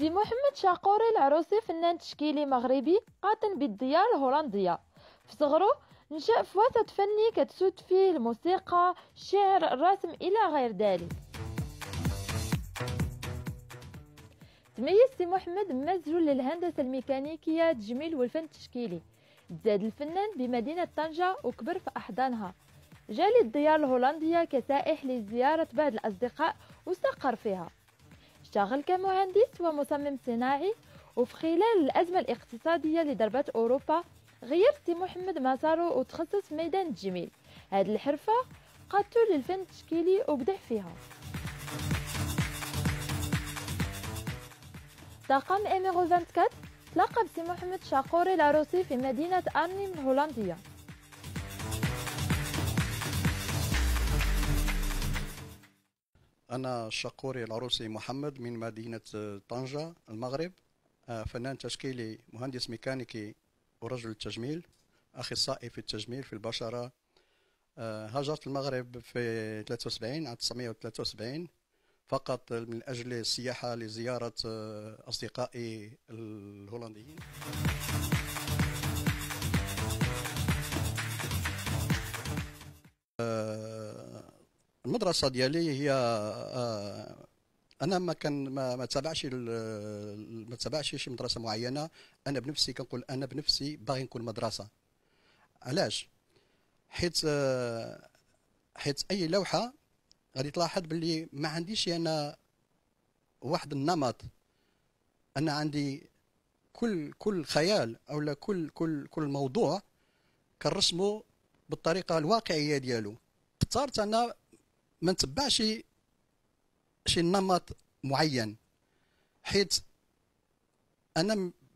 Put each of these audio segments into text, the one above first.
سي محمد شاقوري العروسي فنان تشكيلي مغربي قاطن بالديار الهولندية. في صغره نشأ في وسط فني كتسود فيه الموسيقى، الشعر، الرسم إلى غير ذلك. تميز سي محمد بمزج للهندسة الميكانيكية، التجميل والفن التشكيلي. تزاد الفنان بمدينة طنجة وكبر في أحضانها. جاء للديار الهولندية كسائح لزيارة بعض الأصدقاء وسقر فيها. اشتغل كمهندس ومصمم صناعي، وفي خلال الأزمة الاقتصادية اللي ضربت أوروبا غير سي محمد مساره وتخصص في ميدان التجميل. هذه الحرفة قادته للفن التشكيلي وبدع فيها. طاقم إيميرو 24 تلاقى بسي محمد شاقوري العروسي في مدينة أرنيم الهولندية. أنا الشاقوري العروسي محمد من مدينة طنجة المغرب، فنان تشكيلي، مهندس ميكانيكي ورجل تجميل، أخصائي في التجميل في البشرة. هاجرت المغرب في 73 عام 1973 فقط من أجل السياحة لزيارة أصدقائي الهولنديين. المدرسة ديالي هي انا ما تابعش شي مدرسه معينه. انا بنفسي كنقول انا بنفسي باغي نكون مدرسه. علاش؟ حيت اي لوحه غادي تلاحظ باللي ما عنديش انا واحد النمط. انا عندي كل خيال او كل موضوع كنرسمه بالطريقه الواقعيه ديالو. اخترت انا ما نتبعش شي نمط معين، حيت انا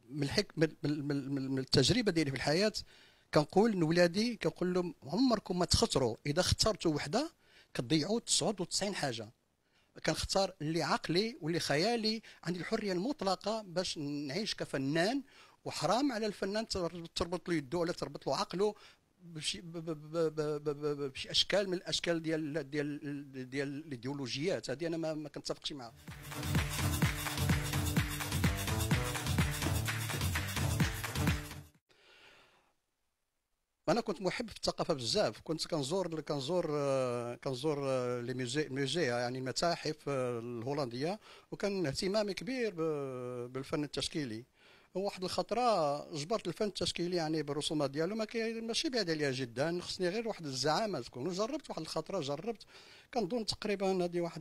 من التجربه ديالي في الحياه كنقول لولادي، كنقول لهم عمركم ما تخطروا، اذا اخترتوا وحده كتضيعوا 99 حاجه. كنختار اللي عقلي واللي خيالي، عندي الحريه المطلقه باش نعيش كفنان، وحرام على الفنان تربط له يده ولا تربط له عقله بشي اشكال من الاشكال ديال الايديولوجيات. هذه انا ما كنتفقش معها. انا كنت محب في الثقافه بزاف، كنت كنزور لي ميوزي يعني المتاحف الهولنديه، وكان اهتمامي كبير بالفن التشكيلي. واحد الخطره جبرت الفن التشكيلي يعني بالرسومات ديالو ماشي بعيد عليها جدا، خصني غير واحد الزعامه تكون. وجربت واحد الخطره، كنظن تقريبا هذه واحد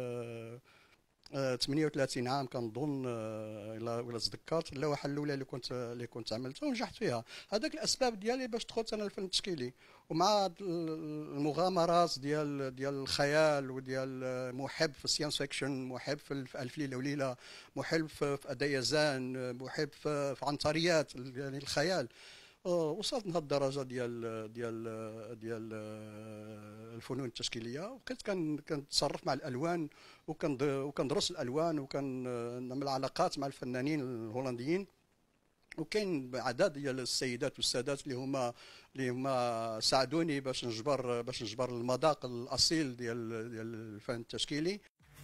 38 عام كنظن، الا تذكرت اللوحه الاولى اللي كنت عملتها ونجحت فيها. هذاك الاسباب ديالي باش دخلت انا الفن التشكيلي، ومع المغامرات ديال الخيال، وديال محب في الساينس فيكشن، محب في الف ليله وليله، محب في اديازان، محب في عنتريات يعني الخيال. وصلت لهذه الدرجه ديال الفنون التشكيليه، وبقيت كنتصرف مع الالوان، وكندرس الالوان، وكنعمل علاقات مع الفنانين الهولنديين. وكاين عدد ديال السيدات والسادات اللي هما ساعدوني باش نجبر المذاق الاصيل ديال الفن التشكيلي.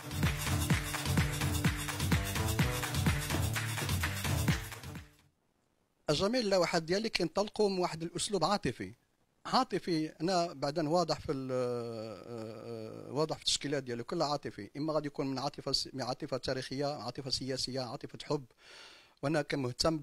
جميع اللوحات ديالي كينطلقوا من واحد الاسلوب عاطفي. انا بعدا واضح في التشكيلات ديالو كلها عاطفي. اما غادي يكون من عاطفه تاريخيه، عاطفه سياسيه، عاطفه حب. وانا كمهتم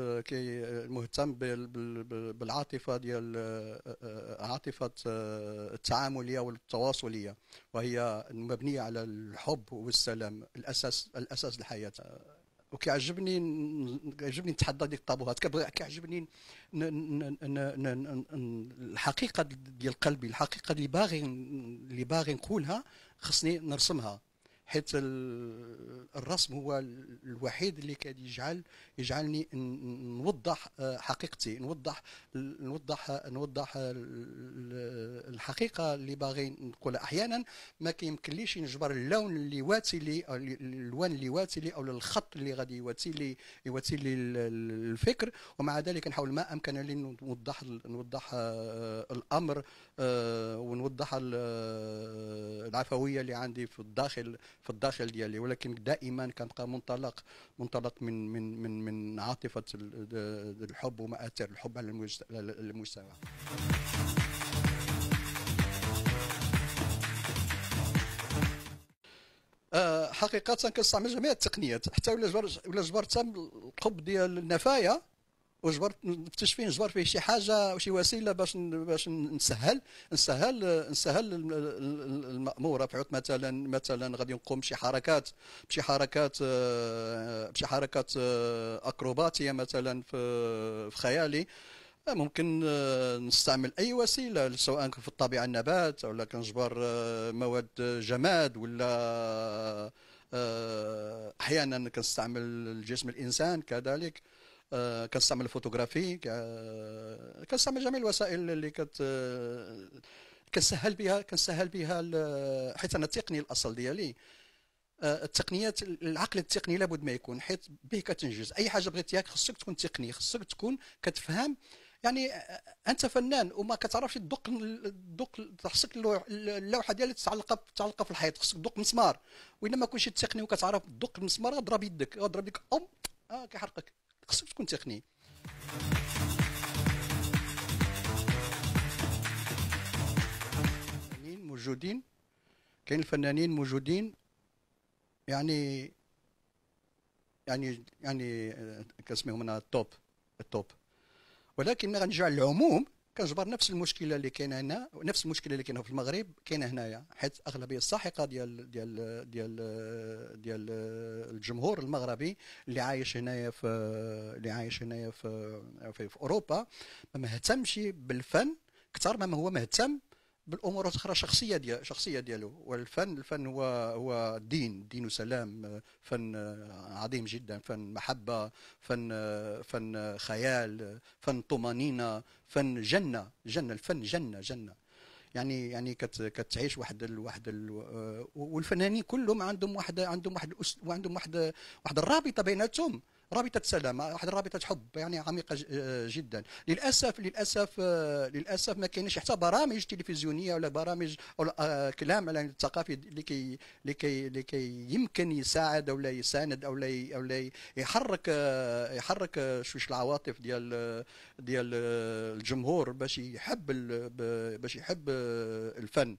بالعاطفه ديال عاطفه التعامليه والتواصليه، وهي مبنيه على الحب والسلام، الاساس الحياه. وكيعجبني نتحدى ديك الطابوهات، كيعجبني الحقيقه ديال قلبي، الحقيقه اللي باغي نقولها خصني نرسمها. حيت الرسم هو الوحيد اللي يجعلني نوضح حقيقتي، نوضح الحقيقه اللي باغي نقولها. احيانا ما كيمكنليش نجبر اللون اللي واتي لي، الالوان اللي واتي لي، او الخط اللي غادي يواتي لي الفكر، ومع ذلك نحاول ما امكن لي نوضح الامر، ونوضح العفويه اللي عندي في الداخل في الداخل ديالي، ولكن دائما كنبقى منطلق من عاطفه الحب ومآثر الحب على المجتمع. حقيقه كنستعمل جميع التقنيات، حتى ولا جبرت القب ديال النفايا وجبرت نفتش فيه، نجبر فيه شي حاجه وشي وسيله باش نسهل الماموره. في عود مثلا غادي نقوم بشي حركات اكروباتيه مثلا في خيالي، ممكن نستعمل اي وسيله، سواء في الطبيعه النبات ولا كنجبر مواد جماد، ولا احيانا كنستعمل الجسم الانسان كذلك، كنستعمل الفوتوغرافي، كنستعمل جميع الوسائل اللي كنسهل بها حيت انا تقني الاصل ديالي. التقنيات، العقل التقني لابد ما يكون، حيت به كتنجز اي حاجه بغيتيها. خصك تكون تقني، خصك تكون كتفهم. يعني انت فنان وما كتعرفش تدق خصك اللوحه ديالك تعلقها في الحيط، خصك تدق مسمار، والا ما كنتش تقني وكتعرف تدق المسمار غضرب يدك كيحرقك. خصك تكون تقني. موجودين، كاين الفنانين موجودين يعني كنسميهم انا التوب، ولكن ملي غنرجع للعموم كنجبر نفس المشكله اللي كاينه هنا، ونفس المشكله اللي كاينه في المغرب كاينه هنايا، حيت اغلبيه الساحقه ديال الجمهور المغربي اللي عايش هنايا في اوروبا ما مهتمش بالفن كثر ما هو مهتم بالامور الاخرى شخصيه ديالو. والفن هو دين وسلام، فن عظيم جدا، فن محبه، فن خيال، فن طمانينه، فن جنه. الفن جنه يعني كتعيش والفنانين كلهم عندهم واحد الرابطه بيناتهم، رابطه سلام، واحد الرابطه حب يعني عميقه جدا. للاسف ما كاينش حتى برامج تلفزيونيه ولا برامج او كلام على الثقافي لكي يمكن يساعد او لا يساند او لا يحرك شوش العواطف ديال الجمهور باش يحب الفن.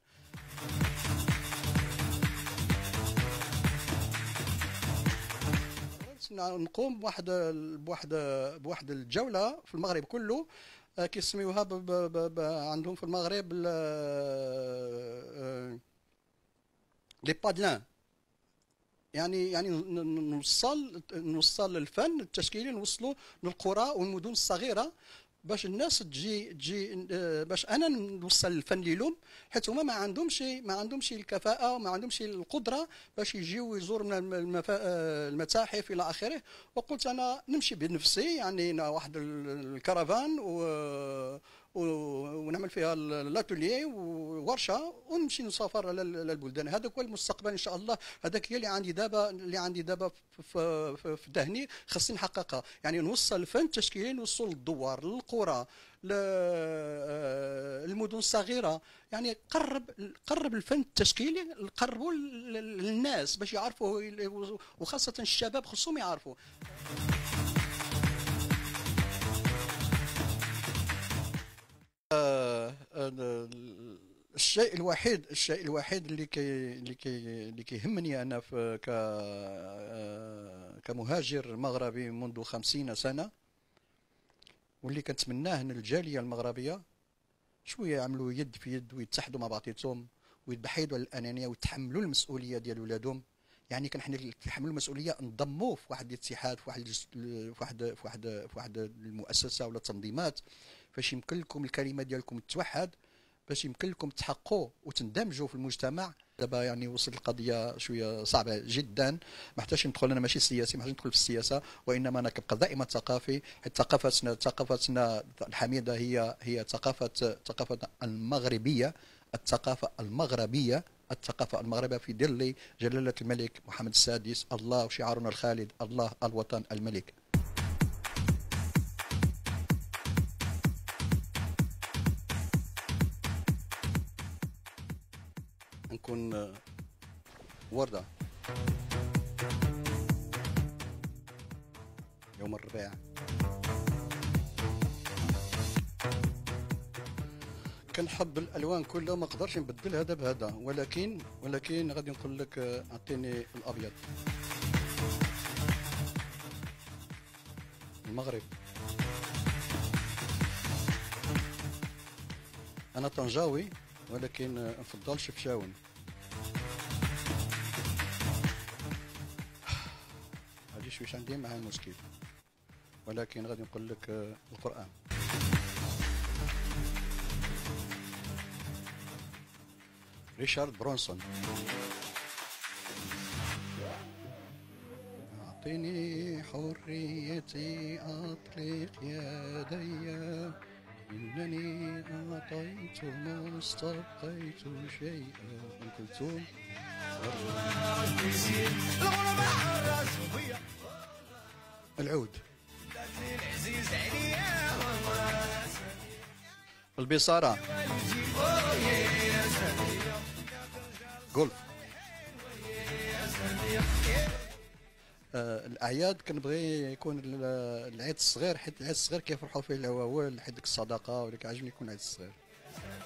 نقوم بواحد الجوله في المغرب كله، كيسميوها عندهم في المغرب لي بادلان، يعني نوصل الفن التشكيلي، نوصلوا للقرى والمدن الصغيره باش الناس تجي باش انا نوصل الفن لهم، حيت هما ما عندهمش الكفاءه وما عندهمش القدره باش يجيو يزوروا من المتاحف الى اخره. وقلت انا نمشي بنفسي، يعني واحد الكرفان ونعمل فيها الاتوليي وورشه ونمشي نسافر على البلدان. هذاك هو المستقبل ان شاء الله، هذاك هي اللي عندي دابا في ذهني، خاصني نحققها. يعني نوصل الفن التشكيلي، نوصل للدوار، للقرى، للمدن الصغيره، يعني قرب الفن التشكيلي، نقربوا للناس باش يعرفوا، وخاصه الشباب خصهم يعرفوا. الشيء الوحيد اللي كيهمني انا كمهاجر مغربي منذ 50 سنه، واللي كنتمناه ان الجاليه المغربيه شويه يعملوا يد في يد ويتحدوا مع بعضياتهم ويتبحيدوا على الانانيه ويتحملوا المسؤوليه ديال ولادهم. يعني حنا نتحملوا المسؤوليه، نضموا في واحد الاتحاد، في واحد المؤسسه ولا التنظيمات، باش يمكن لكم الكلمه ديالكم تتوحد، باش يمكن لكم تحققوا وتندمجوا في المجتمع. دابا يعني وصلت القضيه شويه صعبه جدا، ما حتاش ندخل، انا ماشي سياسي، ما حتاش ندخل في السياسه، وانما انا كنبقى دائما ثقافي. حيت ثقافتنا الحميده هي ثقافه المغربيه، الثقافه المغربيه في ظل جلاله الملك محمد السادس. الله شعارنا الخالد، الله الوطن الملك. نكون وردة. يوم الربيع. كنحب الالوان كلها، ما نقدرش نبدل هذا بهذا، ولكن غادي نقول لك اعطيني الابيض. المغرب. انا طنجاوي ولكن نفضل شفشاون. هادي شويش عندي مع المشكل، ولكن غادي نقول لك القرآن. ريشارد برونسون. أعطني حريتي أطلق يدي، إنني أعطيت ما استبقيت شيئا. أم كلثوم. العود. البصارة. جولف. الاعياد كنبغي يكون العيد الصغير، حيت العيد الصغير كيفرحوا فيه العوال، حيت ديك الصدقه، ولكن عاجبني يكون العيد الصغير.